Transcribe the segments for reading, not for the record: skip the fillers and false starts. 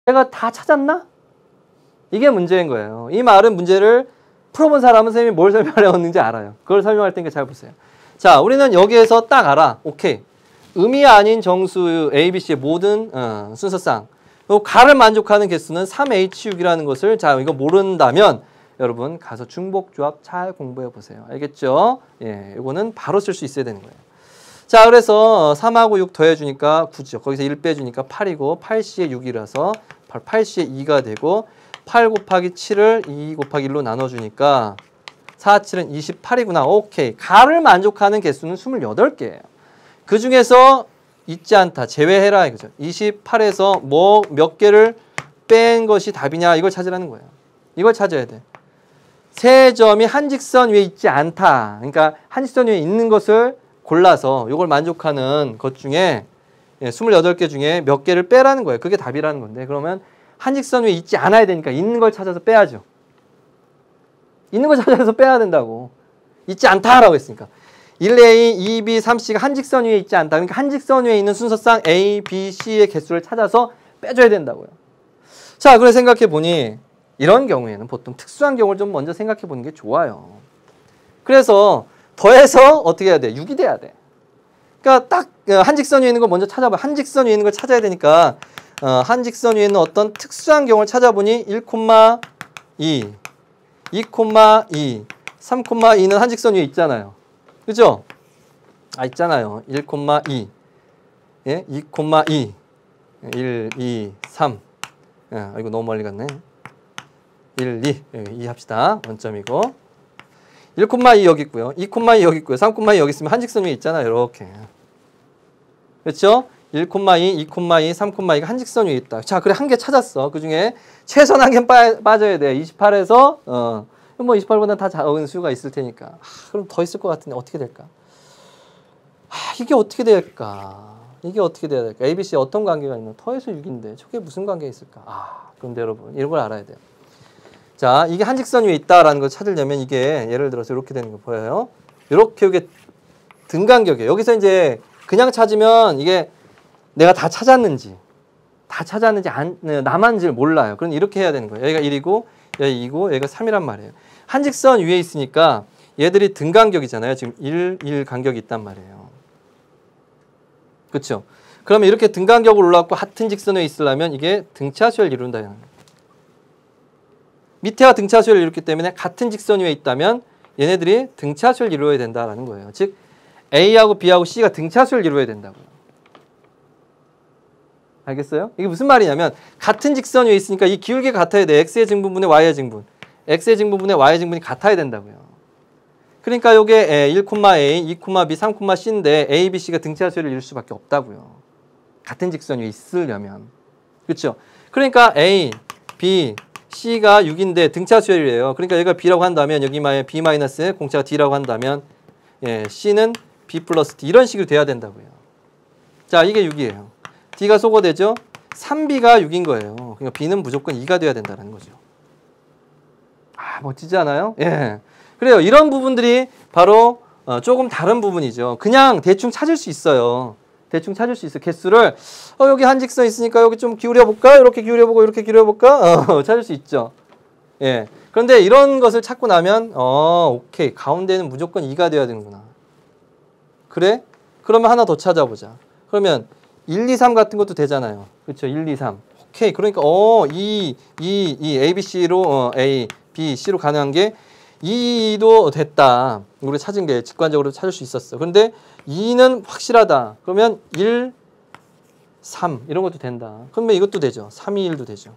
내가 다 찾았나? 이게 문제인 거예요. 이 말은 문제를 풀어본 사람은 선생님이 뭘 설명하려는지 알아요. 그걸 설명할 테니까 잘 보세요. 자, 우리는 여기에서 딱 알아. 오케이. 음이 아닌 정수 ABC의 모든 순서상 가를 만족하는 개수는 3H6이라는 것을 자 이거 모른다면 여러분 가서 중복조합 잘 공부해 보세요. 알겠죠? 예, 이거는 바로 쓸 수 있어야 되는 거예요. 자, 그래서 3하고 6 더해주니까 9죠. 거기서 1 빼주니까 8이고 8C에 6이라서 8C에 2가 되고 8 곱하기 7을 2 곱하기 1로 나눠주니까 4, 7은 28이구나. 오케이. 가를 만족하는 개수는 28개예요. 그 중에서 있지 않다. 제외해라 이거죠. 28에서 뭐 몇 개를 뺀 것이 답이냐 이걸 찾으라는 거예요. 이걸 찾아야 돼. 세 점이 한 직선 위에 있지 않다. 그러니까 한 직선 위에 있는 것을 골라서 이걸 만족하는 것 중에 28개 중에 몇 개를 빼라는 거예요. 그게 답이라는 건데 그러면 한 직선 위에 있지 않아야 되니까 있는 걸 찾아서 빼야죠. 있는 걸 찾아서 빼야 된다고. 있지 않다라고 했으니까. 1A, 2B, 3C가 한 직선 위에 있지 않다. 그러니까 한 직선 위에 있는 순서상 A, B, C의 개수를 찾아서 빼줘야 된다고요. 자, 그래 생각해 보니 이런 경우에는 보통 특수한 경우를 좀 먼저 생각해 보는 게 좋아요. 그래서 더해서 어떻게 해야 돼? 6이 돼야 돼. 그러니까 딱 한 직선 위에 있는 걸 먼저 찾아봐. 한 직선 위에 있는 걸 찾아야 되니까 한 직선 위에 있는 어떤 특수한 경우를 찾아보니 1,2, 2,2, 3,2는 한 직선 위에 있잖아요. 그죠? 있잖아요. 1,2, 예? 2,2, 1, 2, 3. 이거 너무 멀리 갔네. 1, 2, 2 합시다. 원점이고. 1,2 여기 있고요. 2,2 여기 있고요. 3,2 여기 있으면 한 직선 위에 있잖아요. 이렇게. 그렇죠? 1,2, 2,2, 3,2가 한 직선 위에 있다. 자, 그래 한 개 찾았어. 그 중에 최소한 한 개 빠져야 돼. 28에서 뭐 28보다 다 작은 수가 있을 테니까. 그럼 더 있을 것 같은데 어떻게 될까? 이게 어떻게 될까? 이게 어떻게 돼야 될까? ABC 어떤 관계가 있나? 더해서 6인데 저게 무슨 관계가 있을까? 그런데 여러분 이런 걸 알아야 돼요. 자, 이게 한 직선 위에 있다라는 걸 찾으려면 이게 예를 들어서 이렇게 되는 거 보여요. 이렇게 이게 등간격이에요. 여기서 이제 그냥 찾으면 이게 내가 다 찾았는지 남았는지를 몰라요. 그럼 이렇게 해야 되는 거예요. 여기가 1이고 여기 2고 여기가 3이란 말이에요. 한 직선 위에 있으니까 얘들이 등간격이잖아요. 지금 1, 1 간격이 있단 말이에요. 그렇죠? 그러면 이렇게 등간격으로 올라왔고 같은 직선에 있으려면 이게 등차수열을 이룬다는 거예요. 밑에와 등차수열을 이뤘기 때문에 같은 직선 위에 있다면 얘네들이 등차수열을 이루어야 된다는 거예요. 즉 A하고 B하고 C가 등차수열을 이루어야 된다고요. 알겠어요? 이게 무슨 말이냐면 같은 직선 위에 있으니까 이 기울기가 같아야 돼. X의 증분분의 Y의 증분. X의 증분분의 Y의 증분이 같아야 된다고요. 그러니까 이게 1,A, 2,B, 3,C인데 A, B, C가 등차수열을 이룰 수밖에 없다고요. 같은 직선 위에 있으려면. 그렇죠? 그러니까 A, B, C가 6인데 등차수열이래요. 그러니까 여기가 B라고 한다면 여기 B 마이너스 공차가 D라고 한다면 C는 B 플러스 D 이런 식으로 돼야 된다고요. 자, 이게 6이에요. D가 소거되죠? 3B가 6인 거예요. 그러니까 B는 무조건 2가 돼야 된다는 거죠. 멋지지 않아요? 예. 그래요. 이런 부분들이 바로 조금 다른 부분이죠. 그냥 대충 찾을 수 있어요. 대충 찾을 수 있어. 개수를 여기 한 직선 있으니까 여기 좀 기울여 볼까? 이렇게 기울여 보고 이렇게 기울여 볼까? 찾을 수 있죠. 예. 그런데 이런 것을 찾고 나면 오케이. 가운데는 무조건 2가 돼야 되는구나. 그래? 그러면 하나 더 찾아보자. 그러면 1, 2, 3 같은 것도 되잖아요. 그렇죠? 1, 2, 3. 오케이. 그러니까 A, B, C로 A, B, C로 가능한 게 2도 됐다. 우리 찾은 게 직관적으로 찾을 수 있었어. 그런데 2는 확실하다. 그러면 1, 3 이런 것도 된다. 그러면 이것도 되죠. 3, 2, 1도 되죠.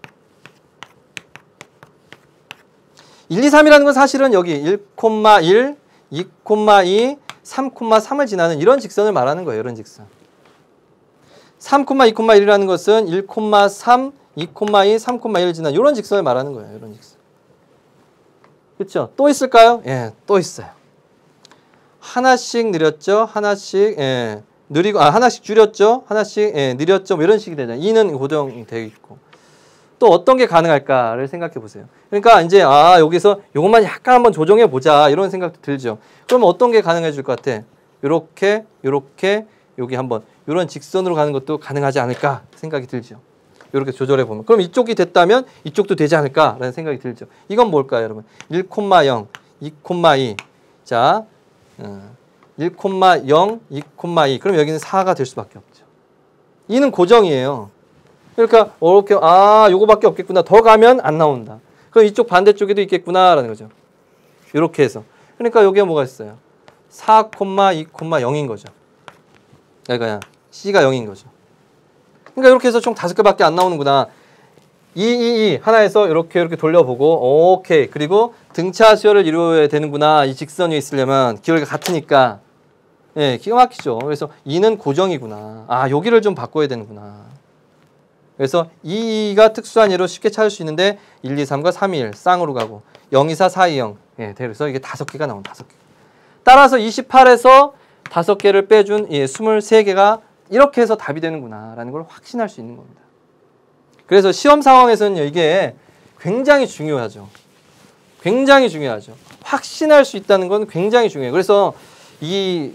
1, 2, 3이라는 건 사실은 여기 1,1, 2,2, 3,3을 지나는 이런 직선을 말하는 거예요. 이런 직선. 3, 2,1이라는 것은 1,3, 2,2, 3,1을 지나는 이런 직선을 말하는 거예요. 이런 직선. 그렇죠? 또 있을까요? 예, 또 있어요. 하나씩 느렸죠? 하나씩 느리고 하나씩 줄였죠? 하나씩 느렸죠? 뭐 이런 식이 되잖아요. 2는 고정되어 있고. 또 어떤 게 가능할까를 생각해 보세요. 그러니까 이제 여기서 이것만 약간 한번 조정해 보자 이런 생각도 들죠. 그러면 어떤 게 가능해질 것 같아? 요렇게 여기 한번 이런 직선으로 가는 것도 가능하지 않을까 생각이 들죠. 이렇게 조절해 보면. 그럼 이쪽이 됐다면 이쪽도 되지 않을까라는 생각이 들죠. 이건 뭘까요, 여러분? 1,0, 2,2. 자, 1,0, 2,2. 그럼 여기는 4가 될 수밖에 없죠. 2는 고정이에요. 그러니까 이렇게 요거밖에 없겠구나. 더 가면 안 나온다. 그럼 이쪽 반대쪽에도 있겠구나라는 거죠. 이렇게 해서. 그러니까 여기에 뭐가 있어요? 4,2,0인 거죠. 그러니까 C가 0인 거죠. 그러니까 이렇게 해서 총 5개밖에 안 나오는구나. 2 하나에서 이렇게 돌려보고 오케이. 그리고 등차 수열을 이루어야 되는구나. 이 직선이 있으려면 기울기가 같으니까. 예, 기가 막히죠. 그래서 2는 고정이구나. 여기를 좀 바꿔야 되는구나. 그래서 2가 특수한 예로 쉽게 찾을 수 있는데 1, 2, 3과 3, 2, 1 쌍으로 가고 0, 2, 4, 4, 2, 0. 예, 그래서 이게 5개가 나온다. 5개. 따라서 28에서 5개를 빼준 23개가 이렇게 해서 답이 되는구나라는 걸 확신할 수 있는 겁니다. 그래서 시험 상황에서는 이게 굉장히 중요하죠. 굉장히 중요하죠. 확신할 수 있다는 건 굉장히 중요해요. 그래서 이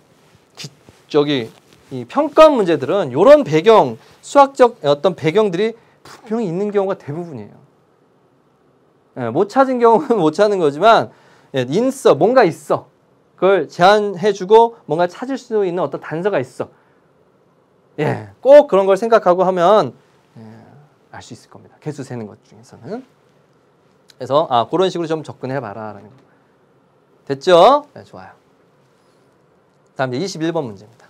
평가 문제들은 이런 배경, 수학적 어떤 배경들이 분명히 있는 경우가 대부분이에요. 예, 못 찾은 경우는 못 찾는 거지만 뭔가 있어. 그걸 제안해주고 뭔가 찾을 수 있는 어떤 단서가 있어. 예, 꼭 그런 걸 생각하고 하면 알 수 있을 겁니다. 개수 세는 것 중에서는. 그래서 그런 식으로 좀 접근해봐라 라는 거. 됐죠? 네, 좋아요. 다음 이제 21번 문제입니다.